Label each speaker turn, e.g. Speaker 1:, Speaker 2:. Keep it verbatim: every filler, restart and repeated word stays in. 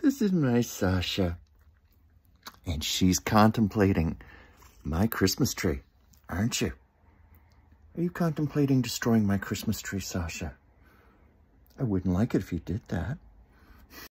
Speaker 1: This is my Sasha. And she's contemplating my Christmas tree, aren't you? Are you contemplating destroying my Christmas tree, Sasha? I wouldn't like it if you did that.